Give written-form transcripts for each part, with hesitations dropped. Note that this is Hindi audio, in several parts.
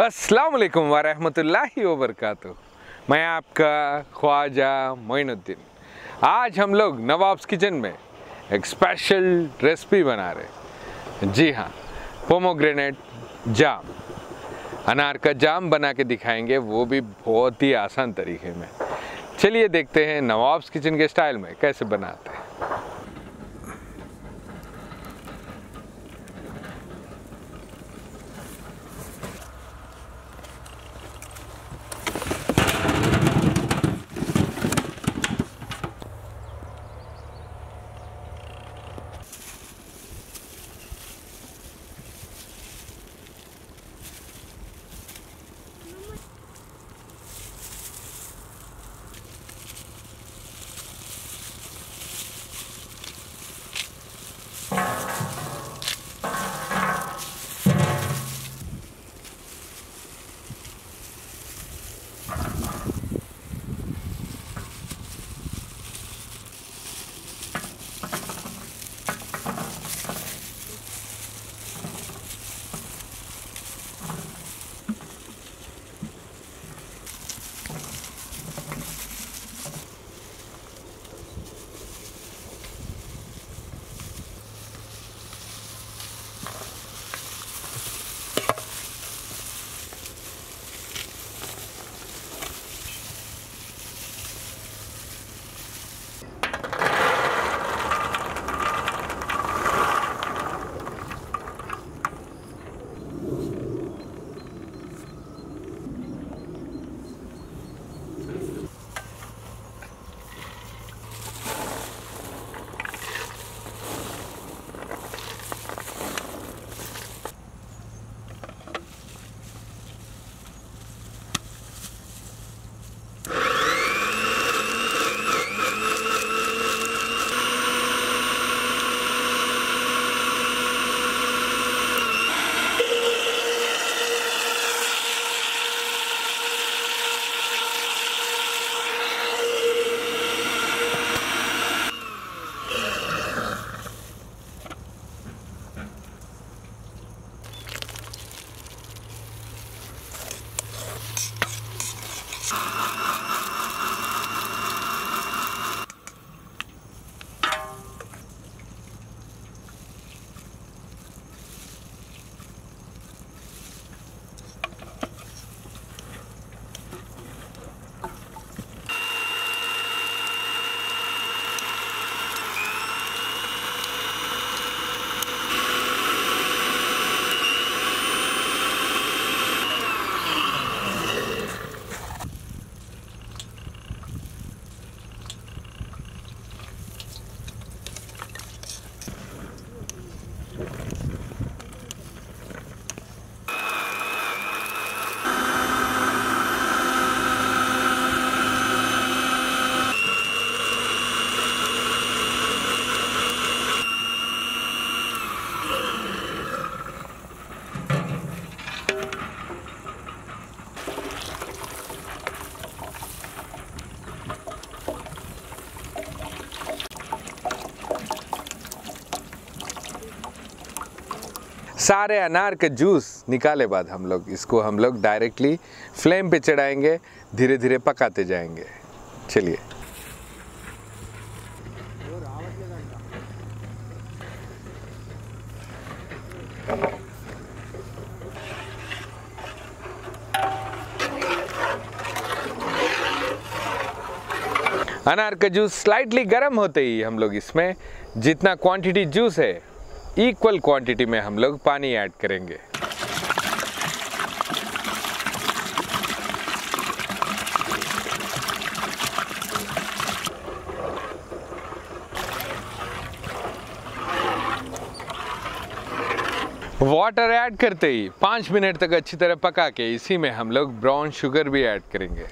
अस्सलाम वालेकुम वरहमतुल्लाहि वबरकातुहू। मैं आपका ख्वाजा मोइनुद्दीन। आज हम लोग नवाब्स किचन में एक स्पेशल रेसिपी बना रहे हैं। जी हाँ, पोमोग्रेनेट जाम, अनार का जाम बना के दिखाएंगे, वो भी बहुत ही आसान तरीके में। चलिए देखते हैं नवाब्स किचन के स्टाइल में कैसे बनाते हैं। सारे अनार का जूस निकाले बाद हम लोग डायरेक्टली फ्लेम पे चढ़ाएंगे, धीरे धीरे पकाते जाएंगे। चलिए। अनार का जूस स्लाइटली गर्म होते ही हम लोग इसमें जितना क्वांटिटी जूस है इक्वल क्वांटिटी में हम लोग पानी ऐड करेंगे। वाटर ऐड करते ही 5 मिनट तक अच्छी तरह पका के इसी में हम लोग ब्राउन शुगर भी ऐड करेंगे।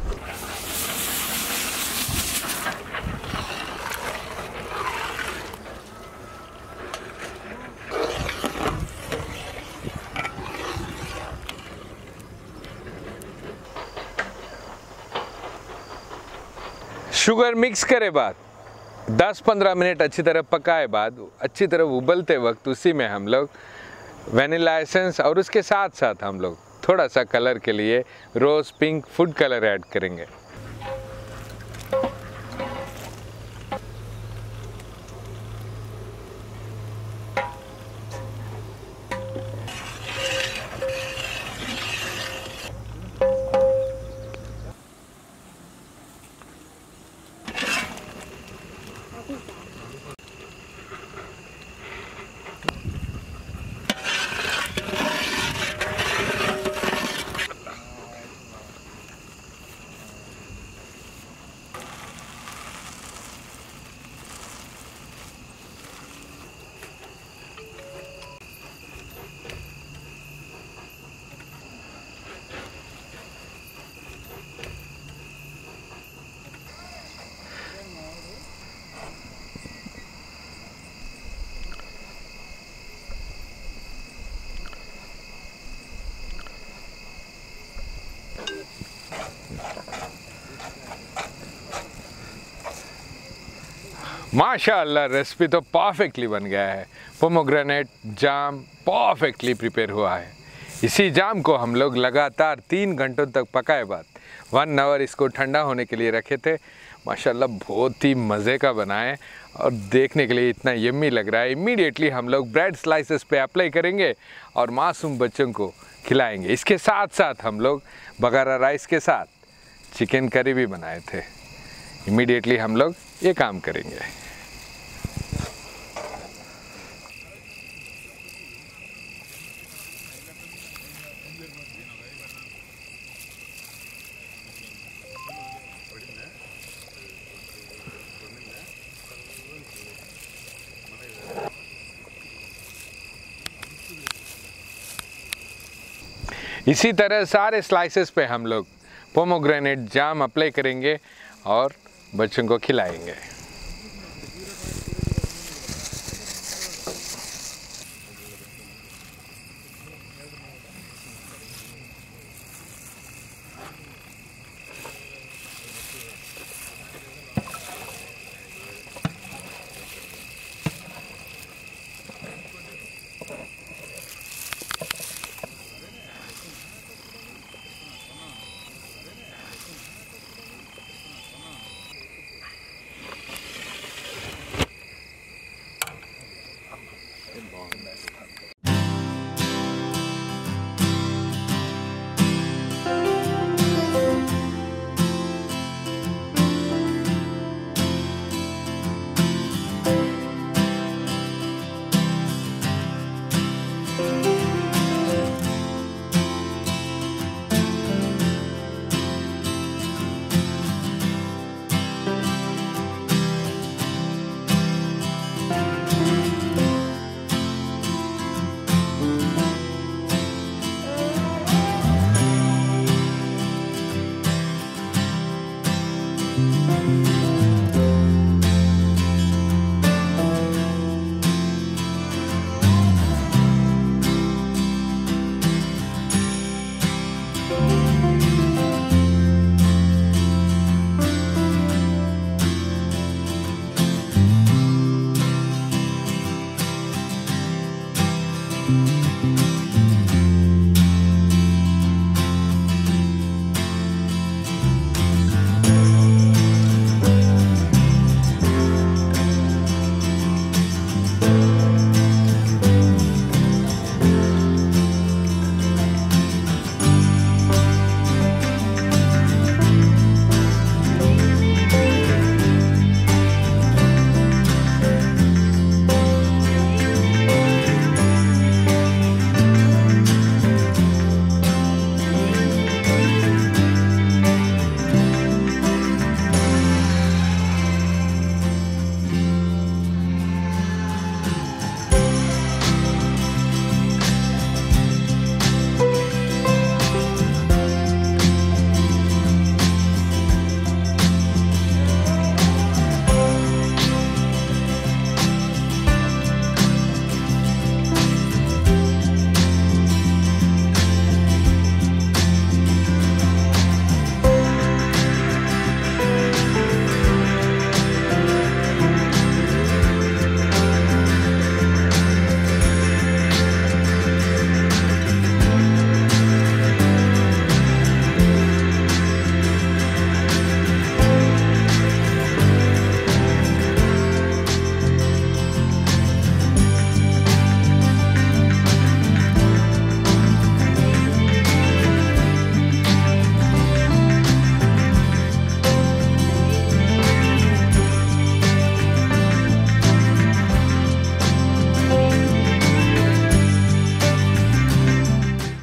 शुगर मिक्स करे बाद 10-15 मिनट अच्छी तरह पकाए बाद अच्छी तरह उबलते वक्त उसी में हम लोग वनीला एसेंस और उसके साथ साथ हम लोग थोड़ा सा कलर के लिए rose pink food colour add करेंगे। माशाअल्लाह, रेसिपी तो परफेक्टली बन गया है। पोमोग्रेनेट जाम परफेक्टली प्रिपेयर हुआ है। इसी जाम को हम लोग लगातार 3 घंटों तक पकाए बाद 1 आवर इसको ठंडा होने के लिए रखे थे। माशाअल्लाह बहुत ही मज़े का बना है और देखने के लिए इतना यम्मी लग रहा है। इमीडिएटली हम लोग ब्रेड स्लाइसेस पे अप्लाई करेंगे और मासूम बच्चों को खिलाएंगे। इसके साथ साथ हम लोग बगारा राइस के साथ चिकन करी भी बनाए थे। इमीडिएटली हम लोग ये काम करेंगे। इसी तरह सारे स्लाइसेस पे हम लोग पोमोग्रेनेट जाम अप्लाई करेंगे और बच्चों को खिलाएंगे।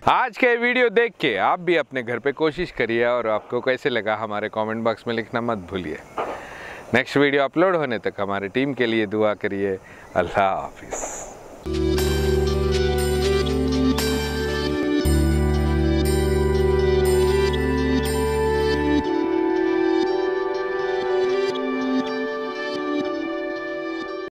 आज के वीडियो देख के आप भी अपने घर पे कोशिश करिए और आपको कैसे लगा हमारे कमेंट बॉक्स में लिखना मत भूलिए। नेक्स्ट वीडियो अपलोड होने तक हमारे टीम के लिए दुआ करिए। अल्लाह हाफिज़।